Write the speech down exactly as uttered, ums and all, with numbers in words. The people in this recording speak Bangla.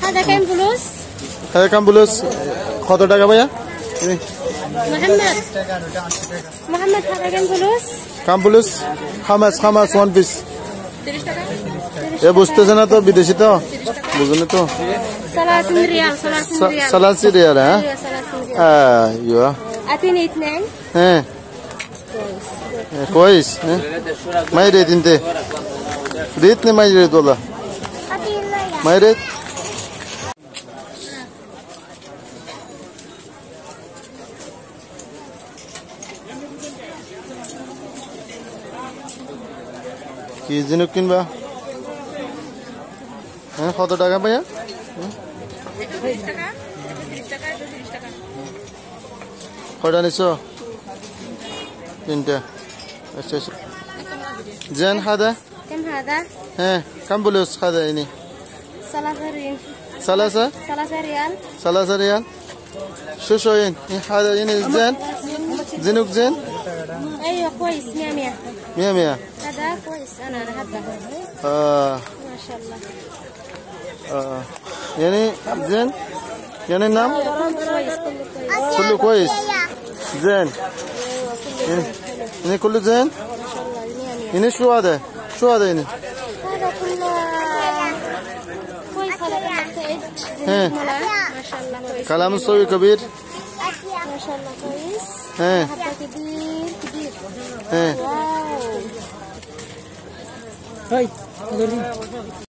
هذا كم فلوس؟ هذا كم فلوس؟ কত টাকা ভাইয়া? محمد محمد هذا كم فلوس؟ كم فلوس؟ خمس خمس one piece. তিরিশ টাকা। এ বুঝতেছে না তো বিদেশি তো বুঝুন তো ثلاثين ريال ثلاثين ريال ثلاثين ريال ها ايوه ثلاثين ريال ايوه اعطيني اثنين ها كويس ها ما يريد انت ريتني ما يريد والله ما يريد কি জিনিস কিনবা হ্যাঁ কত টাকা ভাইয়া তিরিশ টাকা তিরিশ টাকা তিরিশ টাকা কয়টা নিছো তিনটা আচ্ছা আচ্ছা زين هذا كم هذا؟ ها كم فلوس هذا يعني ثلاثة ريال ثلاثة ثلاثة ريال ثلاثة ريال شو شو يعني هذا يعني زين زينك زين ايوه كويس مية مية مية مية هذا كويس انا انا هذا آه ما شاء الله آه يعني زين يعني نعم كويس كله كويس كله كويس زين يعني كله زين ما شاء الله مية مية يعني شو هذا شو هذا يعني هذا كله كويس هذا كله سعيد ها ما شاء الله كويس كلام صوي كبير ما شاء الله كويس ها حبة كبير كبير ها واو هاي